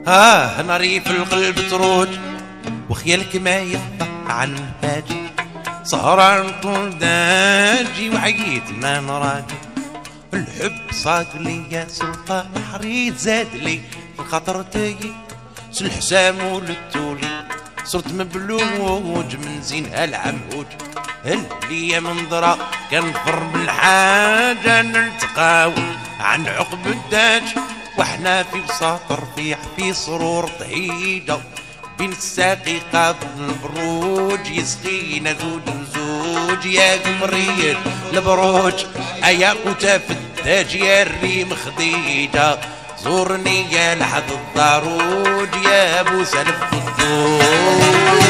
ناري في القلب تروج وخيالك ما يخفى عن الهاجي سهران طول داجي وعييت ما نراجي الحب صاق لي يا سلطان حريت زاد لي الخطر تايي الحسام وللتولي صرت مبلوج من زين هالعموج اللي منظرة كنفر بالحاجة نلتقاو عن عقب الداج واحنا في بساط رفيع في سرور ضحيجة بين الساقي قابل البروج يسقينا زوج يا قمرية البروج ايا قتاف الداج يا الريم خديجة زورني يا لحد الضروج يا ابو سلف خدوج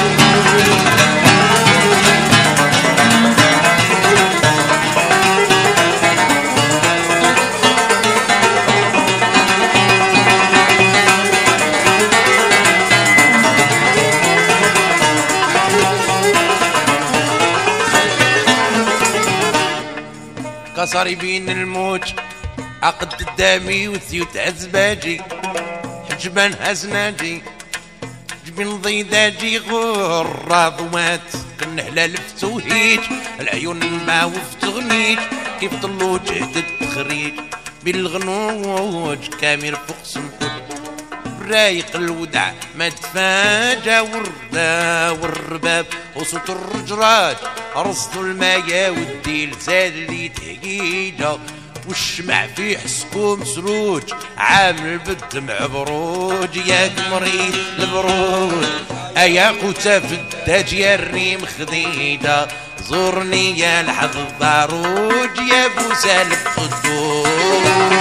كسري بين الموج عقد قدامي وثيوت عزباجي حجبان هزناجي جبين ضيداجي غرة ضوات كنحلال فتوهيج العيون ما وفتغنيج كيف طلو جهد التخريج بالغنوج كامل فوق سمحوج رايق الودع ما تفاجا وردا والرباب وصوت الرجراج رصدوا المايا والديل زاد لي تهيجة والشمع في حسكو مسروج عامل بالدمع بروج يا قمري البروج ايا قوتا في الداج يا الريم خديدة زورني يا لحظ الضروج يا ابو سالف خدوج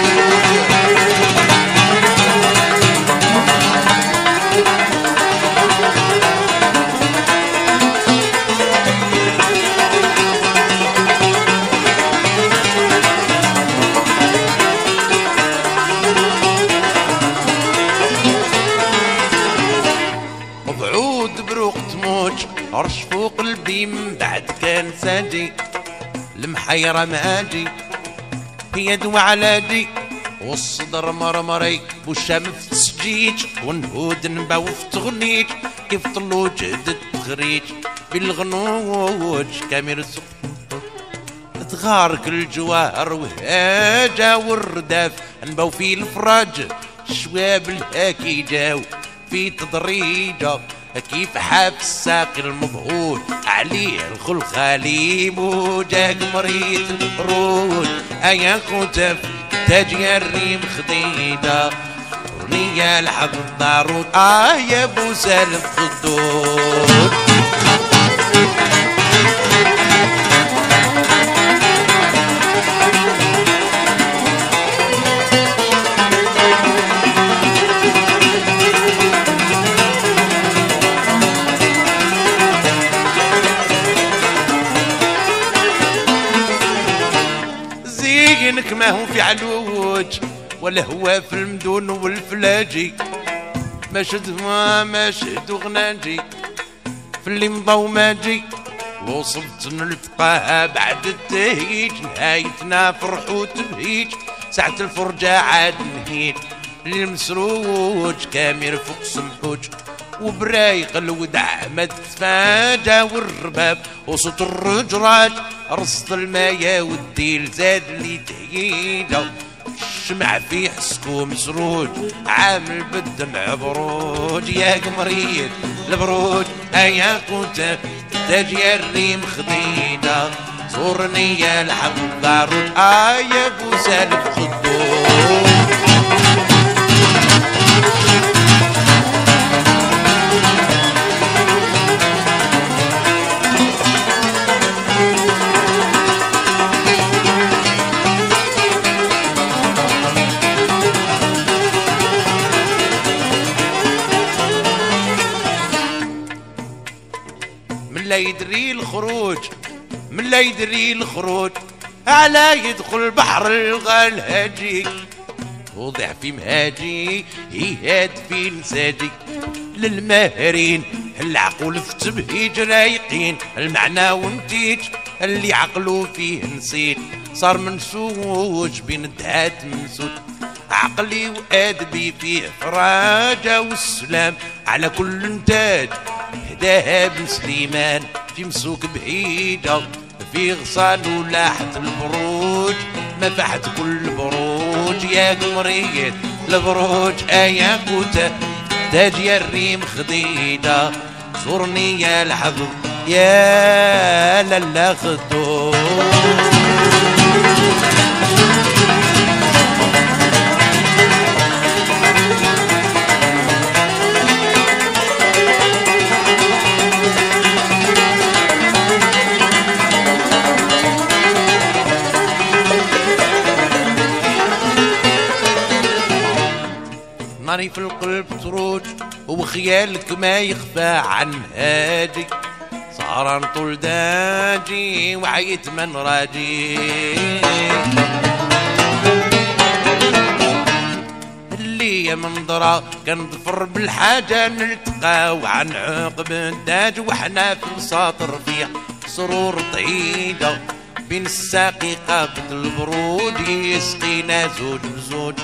عرش فوق قلبي من بعد كان ساجي المحيرة ماجي هي دوا علاجي والصدر مرمري والشام في السجيج والنهود نبا وفي تغنيج كيف طلو جهد التخريج بالغنوج كامير سوق تغارك الجواهر وهاجا والرداف نباو في الفراج الشواب الهاكي جاو في تضريجه كيف حاب الساقي المبهور عليه الخلخالي موجاك مريت البرود ايا كنت تاجي الريم خديدة ورنيا الحظ الضارود يا ابو سالف خدود زينك ما هو في علوج ولا هو في المدون والفلاجي ما شهد وغناجي في اللي مضى ماجي وصلت نلتقاها بعد التهيج نهايتنا فرح وتبهيج ساعة الفرجة عاد نهيج المسروج كامير فوق سمحوج وبرايق الودع ما تتفاجا والرباب وصوت الرجراج رصد المايا والديل زاد لي تهيجة الشمع في حسكو مسروج عامل بالدمع بروج يا قمرية البروج ايا كنت تاجي الريم خديدة زورني يا الحب ضارود يا ابو سالف خدود من لا يدري الخروج على يدخل بحر الغالهاجي وضع في مهاجي هيهاد في نساجي للماهرين العقول في تبهيج رايقين المعنى ونتيج اللي عقلو فيه نسيت صار منسوج بين الدهات منسود عقلي وادبي فيه فراجة والسلام على كل انتاج هداها بن سليمان في مسوك بعيدة في غصان ولاحة البروج ما فحت كل بروج يا قمرية البروج يا كوتا تاج يا الريم خديدة زورني يا الحظ يا لالا خدوج ناري في القلب تروج وخيالك ما يخفى عن هادي صار طول داجي وعيت من راجي اللي يا منظرة كنظفر بالحاجة نلتقى وعن عقب الداج وحنا في وسط رفيع سرور طعيدة بين الساقي قابض البرود يسقينا زوج بزوج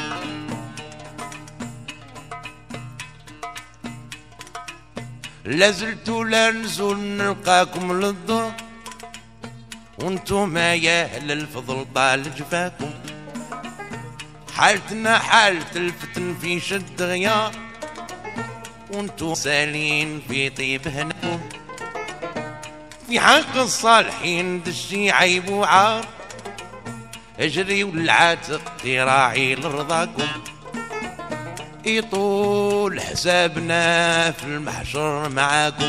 لازلت لا نزول نلقاكم للضوء وانتم يا اهل الفضل طال جفاكم حالتنا حالة الفتن في شد غيار وانتم سالين في طيب هناكم في حق الصالحين دشي عيب وعار اجري والعاتق راعي لرضاكم يطول حسابنا في المحشر معاكم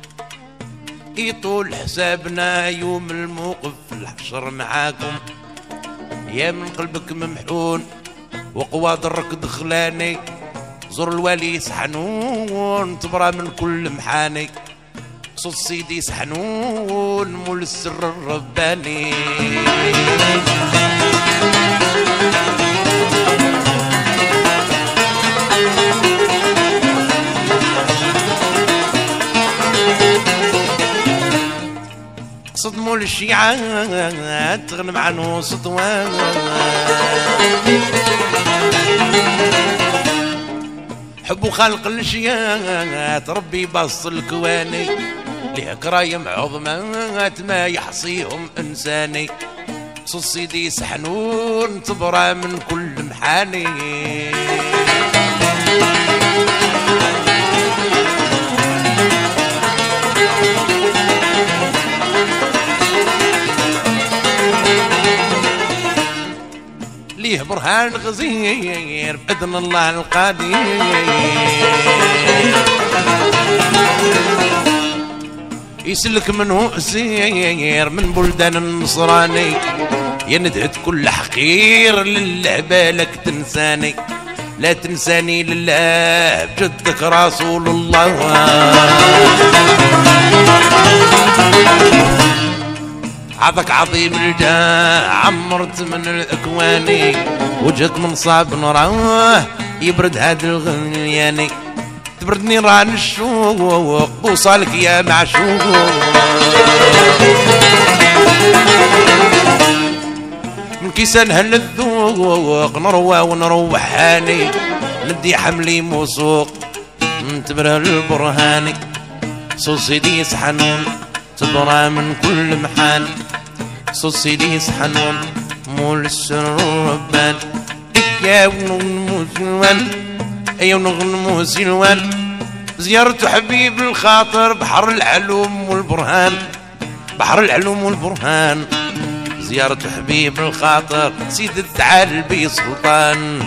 يطول حسابنا يوم الموقف في الحشر معاكم يا من قلبك ممحون وقوى ضرك دخلاني زر الوالي سحنون تبرى من كل محاني صوت سيدي سحنون مول السر الرباني صدموا الشيعات تغنم عنه سطوان حبوا خلق الشيات ربي بص الكواني ليه كرايم عظمات ما يحصيهم انساني صوت سيدي سحنون تبرى من كل محاني ليه برهان غزير بإذن الله القدير يسلك منه أسير من بلدان النصراني يندهت كل حقير لله بالك تنساني لا تنساني لله بجدك رسول الله عضك عظيم الجاه عمرت من الاكواني وجهك من صاب نراه يبرد هاد الغنياني تبردني ران الشوق بوصالك يا معشوق من كيسان هل الذوق نروى ونروحاني ندي حملي موسوق نتبره البرهاني صوت سيدي سحنون تبرى من كل محال صوت سيدي سحنون مول السر ربان يا ونغنمو سلوان يا ونغنمو سلوان زيارة حبيب الخاطر بحر العلوم والبرهان بحر العلوم والبرهان زيارة حبيب الخاطر سيد الثعالبي سلطان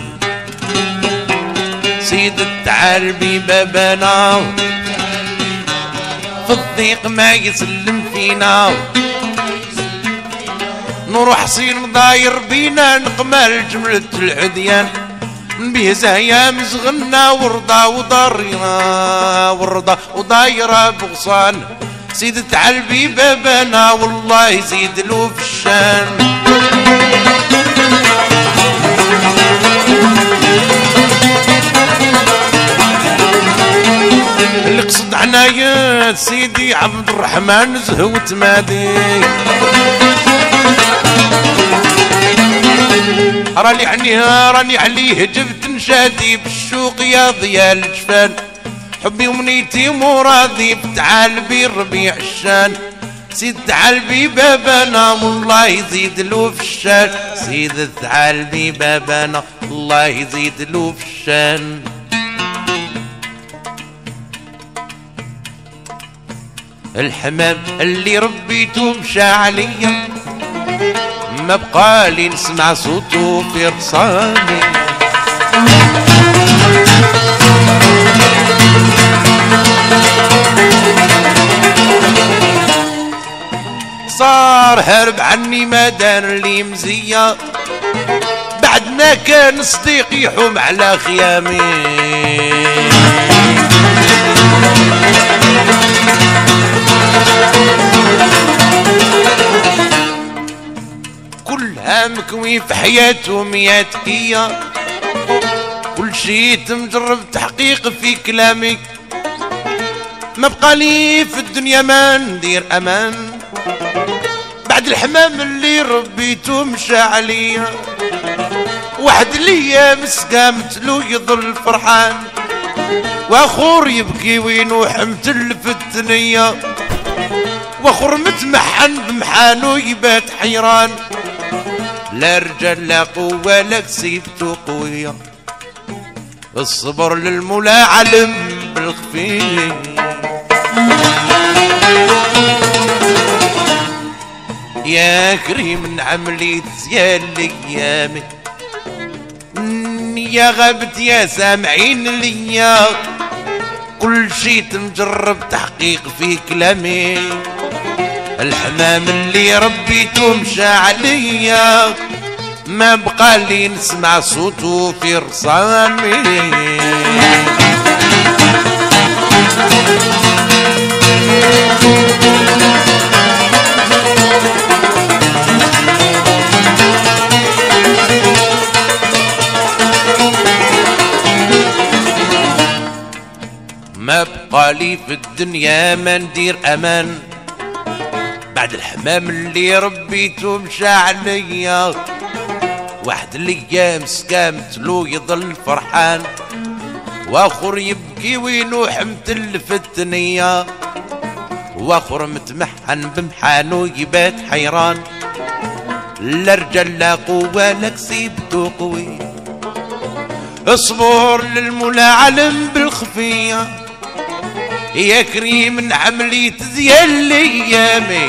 سيد الثعالبي بابانا في الضيق ما يسلم فينا نروح حصين داير بينا نقمل جملة العديان به زهيا مزغنا ورضا وضرينا ورضا وضايرة بغصان سيد الثعالبي بابانا والله زيد له في الشان اللي قصد عناية سيدي عبد الرحمن زهوت مادي راني عليه جبت نشادي بالشوق يا ضياء الجفان حبي ومنيتي مرادي تعال بي الربيع الشان سيد تعال بي بابانا والله يزيد له في الشان سيد تعال بي بابانا الله يزيد له في الشان الحمام اللي ربيته مشى عليا ما بقالي نسمع صوته في رصاني صار هرب عني ما دار لي مزية بعد ما كان صديق يحوم على خيامي كلها مكوي في حياته ميات كية كل شي تمجرب تحقيق في كلامي ما بقالي في الدنيا ما ندير امان بعد الحمام اللي ربيته مشى عليا واحد ليا مسقامت له يظل فرحان واخور يبكي وينوح متلف الثنية واخور متمحن بمحانو يبات حيران لا رجال لا قوة لا كسيبتو قوية الصبر للمولى علم بالخفي يا كريم نعملي زيال الايام يا غابت يا سامعين ليا كل شي تمجرب تحقيق في كلامي الحمام اللي ربيته مشى عليا ما بقالي نسمع صوته في رصاني ما بقالي في الدنيا ما ندير امان بعد الحمام اللي ربيته مشى عليا واحد الايام سكامت له يظل فرحان واخر يبكي وينوح متلف الثنية واخر متمحن بمحانو يبات حيران لا رجال لا قوة لا كسيبتو قوي اصبر للمولى علم بالخفية يا كريم نعملي تزيال ليامي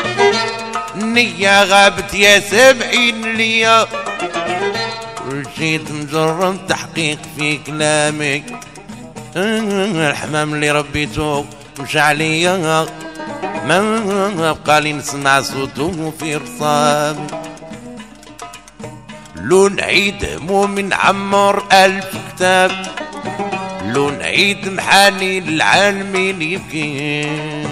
النية غابت يا سامعين ليا كل شي تمجرب تحقيق في كلامك الحمام اللي ربيته مشى عليا ما بقالي نسمع صوته في رصامي لو نعيد همومي نعمر 1000 كتاب لو نعيد محاني للعالمين يبكي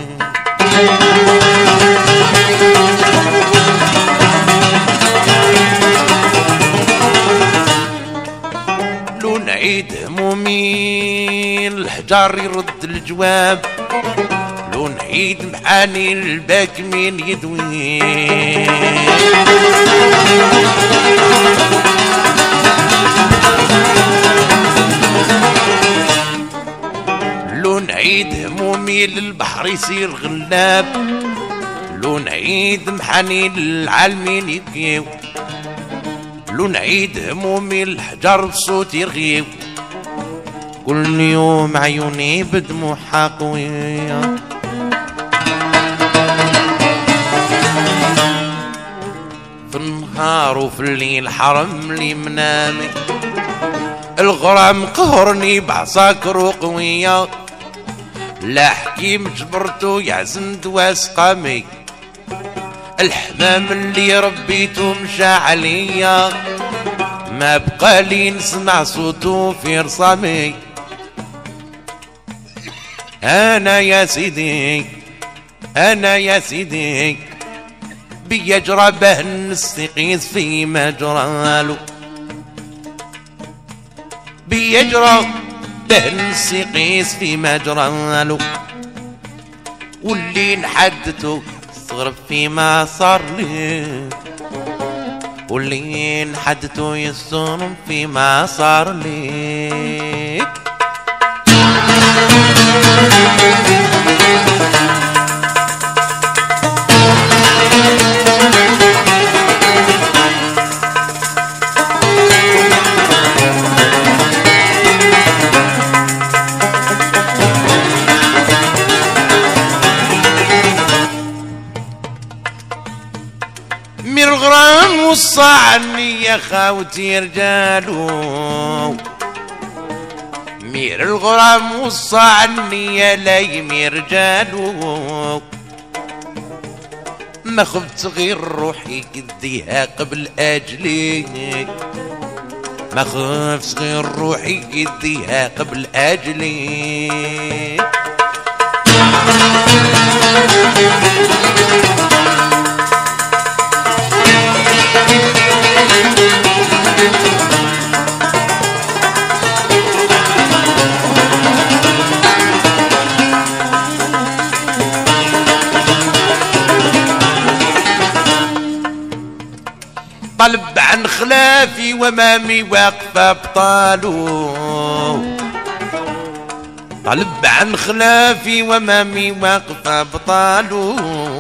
لو نعيد همومي الحجار يرد الجواب لو نعيد محاني الباك مين يدوي لو نعيد همومي للبحر يصير غلاب لو نعيد محاني للعالمين يبكيو لو نعيد همومي الحجر بصوت يرغيو كل يوم عيوني بدموعها قوية في النهار وفي الليل حرم لي منامي الغرام قهرني بعصاكر وقوية لا حكيم جبرتو يعزم دواس قامي الحمام اللي ربيته مشى عليا ما بقالي نسمع صوته في رصامي انا يا سيدي انا يا سيدي بيجرى به نستقيس في مجرالو بيجرى به نستقيس في مجرالو واللي نحدته صغر فيما صار لي واللي نحدته يستر فيما صار لي. مير الغرام وصى عني يا خاوتي رجالو، مير الغرام وصى عني يا لايمي رجالو، ما خفت غير روحي قديها قبل اجلي، ما خفت غير روحي قديها قبل اجلي. طلب عن خلافي ومامي واقفة بطالو، طلب عن خلافي ومامي واقفة بطالو،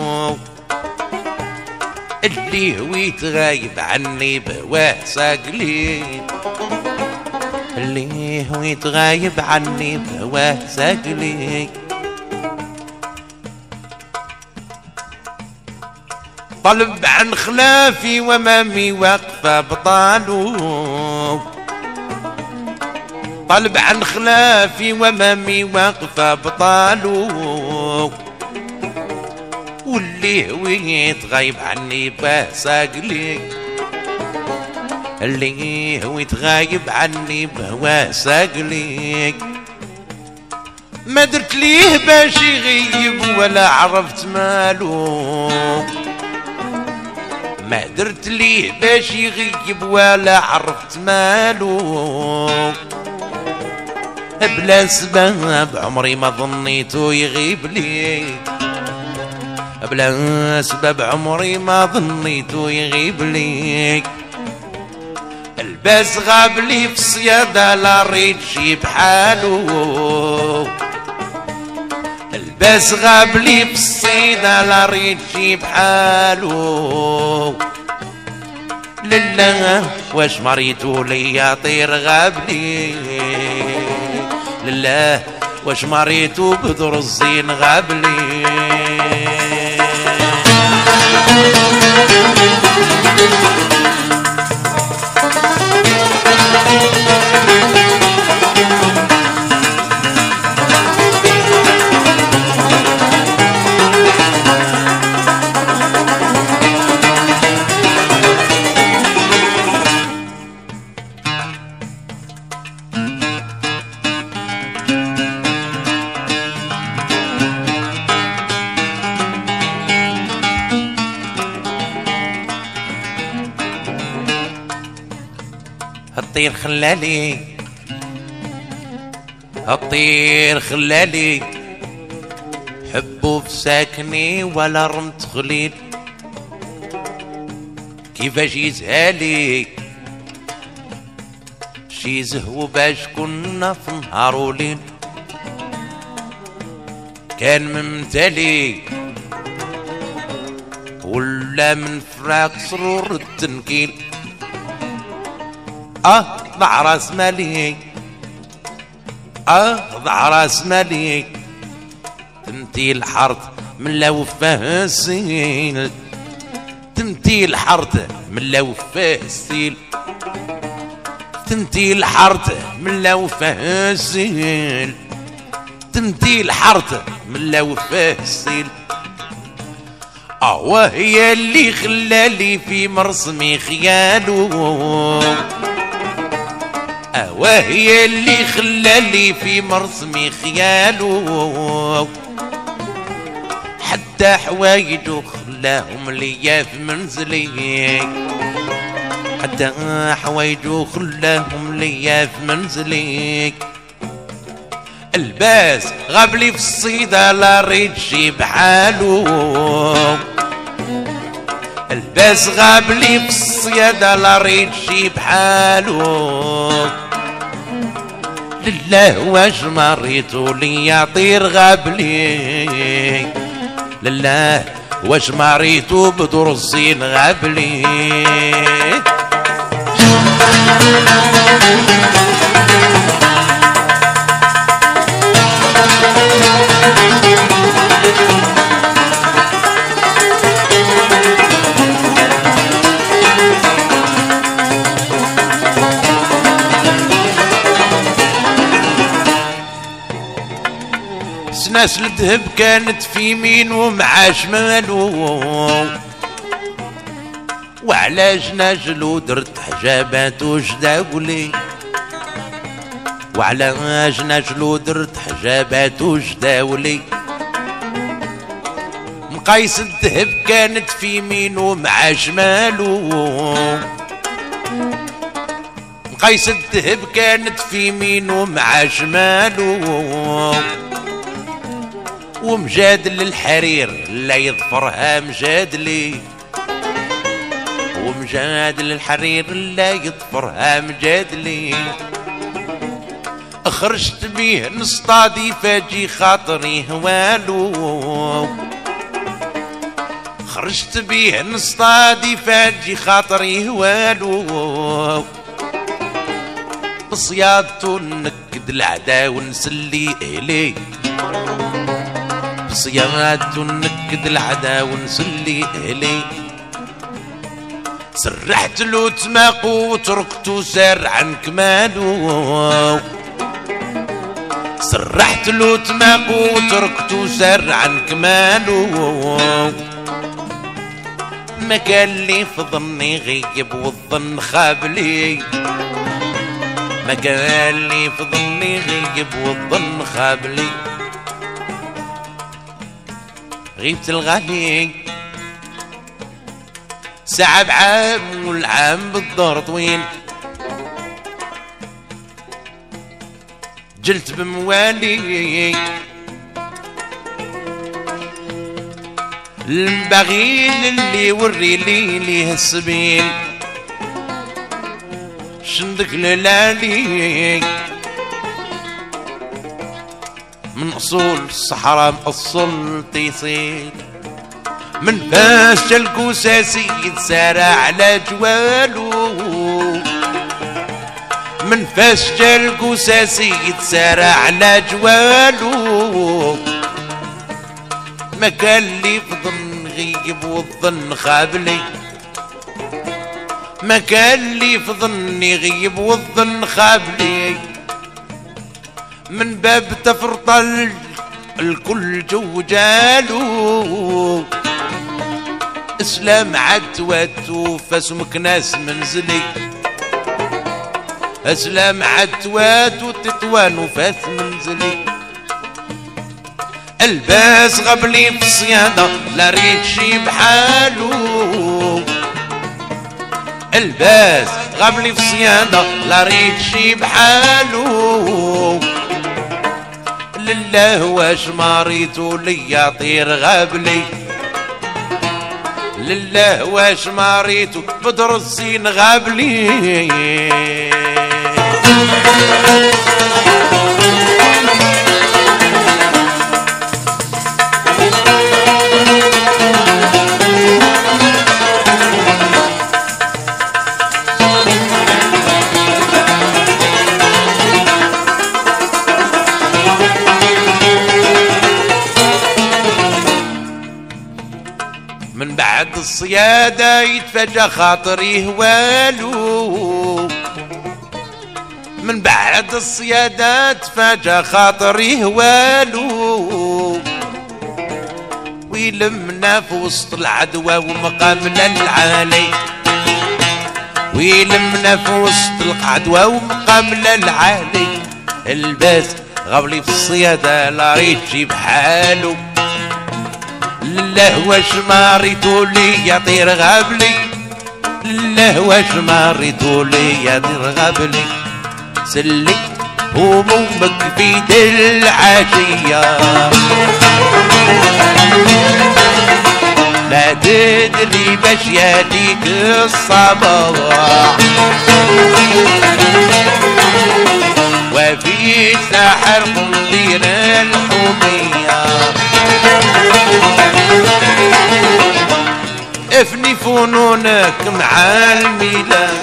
اللي هو يتغايب عني بهواه ساقلي، اللي هو يتغايب عني بهواه ساقلي. طلب عن خلافي ومامي واقفة بطالو، طلب عن خلافي ومامي واقفة بطالو، واللي هو يتغايب عني بساقلي، اللي هو يتغايب عني بهواه ساقلي. ما درت ليه باش يغيب ولا عرفت مالو، ما درت ليه باش يغيب ولا عرفت مالو، بلا سبب عمري ما ظنيتو يغيب لي، بلا سبب عمري ما ظنيتو يغيب لي. الباس غاب لي في الصيادة لا ريت شي بحالو، الباس غاب لي في الصيدة لا ريت شي بحالو. لله واش مريتو ليا طير غاب لي، لله واش مريتو بدر الزين غاب لي. الطير خلالي، الطير خلالي، حبه في ساكني ولا رمت خليل، كيفاش يزهالي شي زهو باش كنا في نهار وليل، كان ممتلي ولا من فراق سرور التنكيل. ضع راس مالي، ضع راس مالي، تمثيل حرت من لو فاه السيل، تمثيل حرت من لو فاه السيل، تمثيل حرت من لو فاه السيل، تمثيل حرت من لو فاه السيل. وهي اللي خلالي في مرسمي خيالو، وهي اللي خلالي في مرسمي خيالو، حتى حوايجو خلاهم ليا في منزلي، حتى حوايجو خلاهم ليا في منزلي. الباس غابلي في الصيدة لا ريت شي بحالو، الباس الباس غابلي في الصيادة لا ريت شي بحالو لله واش مريتو لي طير غابلي لله واش مريتو بدور الزين غابلي ناس الذهب كانت في يمين ومع شمالو وعلى جناجلو درت حجابات وجداولي وعلى جناجلو درت حجابات وجداولي مقايس الذهب كانت في يمين ومع شمالو مقايس الذهب كانت في يمين ومع شمالو ومجادل الحرير لا يظفرها مجادلي ومجادل الحرير لا يظفرها مجادلي خرجت بيه نصطادي فاجي خاطري هوالو خرجت بيه نصطادي فاجي خاطري هوالو بصيادته نكد العدا ونسلي إليه صيادته نكد العدا ونسلي إليه سرحت له تماقو وتركته سار عن كمالو سرحت له تماقو وتركته سار عن كمالو ما كان لي في ظني غيب والظن خابلي ما كان لي في ظني غيب والظن خابلي غيبت الغالي ساعة بعام والعام بالدور طويل جلت بموالي المبغيل اللي وري ليه السبيل شندك للالي من أصول الصحراء مقصل تيصيل من فاش الكوساسي يتسارع على جوالو من فاش الكوساسي يتسارع على جوالو ما كان لي في ظن غيب والظن خابلي ما كان لي في ظني غيب والظن خابلي من باب تفرط الكل جو جالو اسلام عدوات وفاسمك ناس منزلي اسلام عدوات وتطوان وفاس منزلي الباس غبلي في الصيادة لا ريت شي بحالو الباس غبلي في الصيادة لا ريت شي بحالو لله واش مريتو ليا طير غابلي لله واش مريتو بدر الزين غابلي من بعد الصيادة يتفجى خاطري هوالو من بعد الصيادة تفجى خاطري هوالو ويلمنا في وسط العدوى ومقابل العالي ويلمنا في وسط العدوى ومقابل العالي الباس غبلي في الصيادة لا ريت شي بحالو لله واش مريتو لي يا طير غابلي لله واش مريتو لي يا طير غابلي سلي همومك في العشية ما تدري باش ياتيك الصباح وفي ساحر قندير الحمية افني فنونك مع الميلاد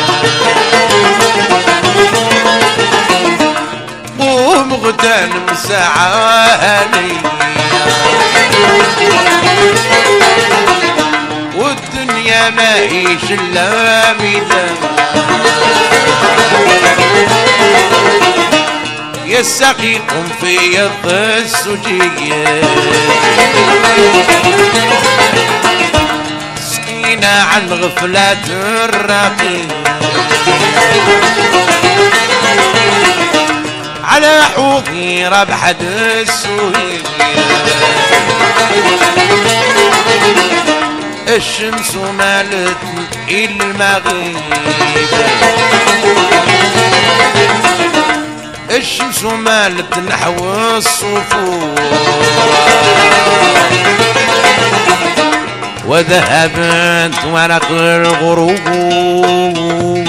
قوم غتنم ساعة هنية والدنيا ما هيش الا ميلاد يسقيكم في يد السجية سقينا عن غفلة الرقيق على حوكي ربحة السوية الشمس مالت المغيب الشمس مالت نحو الصفور وذهبت ورق الغروب